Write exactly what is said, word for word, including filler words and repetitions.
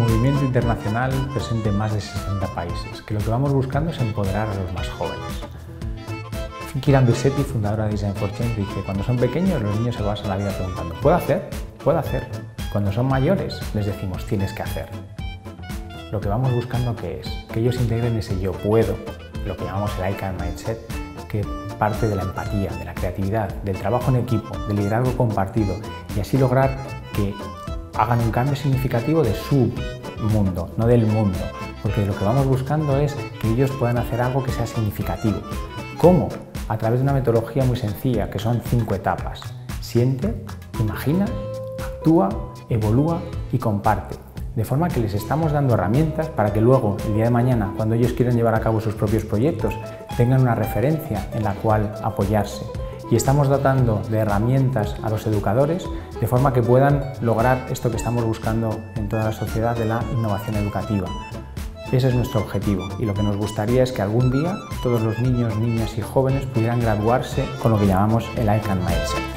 movimiento internacional presente en más de sesenta países, que lo que vamos buscando es empoderar a los más jóvenes. Kiran Bisetti, fundadora de Design for Change, dice: cuando son pequeños los niños se pasan la vida preguntando ¿puedo hacer? ¿Puedo hacer? Cuando son mayores les decimos tienes que hacer. Lo que vamos buscando ¿qué es? Que ellos integren ese yo puedo, lo que llamamos el I can mindset, que parte de la empatía, de la creatividad, del trabajo en equipo, del liderazgo compartido, y así lograr que hagan un cambio significativo de su mundo, no del mundo, porque lo que vamos buscando es que ellos puedan hacer algo que sea significativo. ¿Cómo? A través de una metodología muy sencilla, que son cinco etapas. Siente, imagina, actúa, evalúa y comparte. De forma que les estamos dando herramientas para que luego, el día de mañana, cuando ellos quieran llevar a cabo sus propios proyectos, tengan una referencia en la cual apoyarse. Y estamos dotando de herramientas a los educadores de forma que puedan lograr esto que estamos buscando en toda la sociedad de la innovación educativa. Ese es nuestro objetivo y lo que nos gustaría es que algún día todos los niños, niñas y jóvenes pudieran graduarse con lo que llamamos el I can mindset.